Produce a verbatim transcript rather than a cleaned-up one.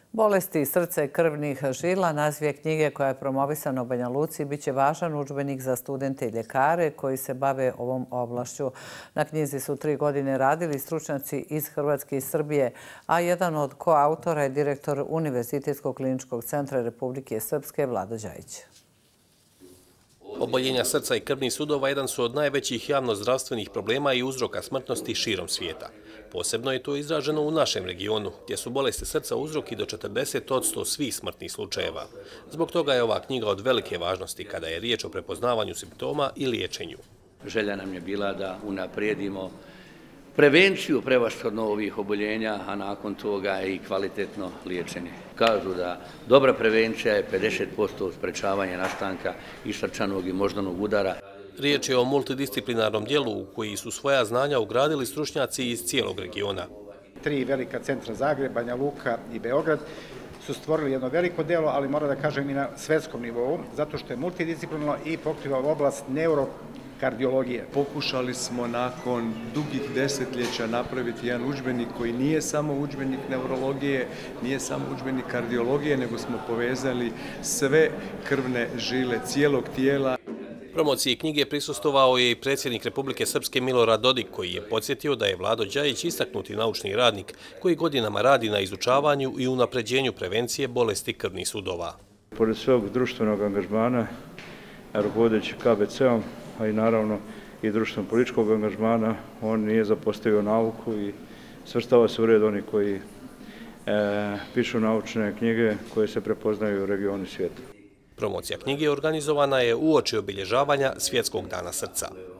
Bolesti srca i krvnih žila, naziv je knjige koja je promovisana u Banja Luci, bit će važan udžbenik za studente i ljekare koji se bave ovom oblašću. Na knjizi su tri godine radili stručnjaci iz Hrvatske i Srbije, a jedan od koautora je direktor Univerzitetskog kliničkog centra Republike Srpske Vlado Đajić. Oboljenja srca i krvnih sudova jedan su od najvećih javnozdravstvenih problema i uzroka smrtnosti širom svijeta. Posebno je to izraženo u našem regionu, gdje su bolesti srca uzrok i do četrdeset posto svih smrtnih slučajeva. Zbog toga je ova knjiga od velike važnosti kada je riječ o prepoznavanju simptoma i liječenju. Želja nam je bila da unaprijedimo prevenciju prevashodno ovih oboljenja, a nakon toga i kvalitetno liječenje. Kažu da dobra prevencija je pedeset posto sprečavanja nastanka i srčanog i moždanog udara. Riječ je o multidisciplinarnom dijelu u koji su svoja znanja ugradili stručnjaci iz cijelog regiona. Tri velika centra Zagreb, Banja Luka i Beograd su stvorili jedno veliko delo, ali moram da kažem i na svetskom nivou, zato što je multidisciplinarno i pokriva oblast neurokardiologije. Pokušali smo nakon dugih desetljeća napraviti jedan udžbenik koji nije samo udžbenik neurologije, nije samo udžbenik kardiologije, nego smo povezali sve krvne žile cijelog tijela. Promociji knjige prisustvovao je i predsjednik Republike Srpske Milorad Dodik, koji je podsjetio da je Vlado Đajić istaknuti naučni radnik koji godinama radi na izučavanju i unapređenju prevencije bolesti krvnih sudova. Pored svog društvenog angažmana, rukovodeći K B C-om, a i naravno i društveno-političkog angažmana, on nije zapostavio nauku i svrstava se u red oni koji e, pišu naučne knjige koje se prepoznaju u regionu svijeta. Promocija knjige organizovana je uoči obilježavanja Svjetskog dana srca.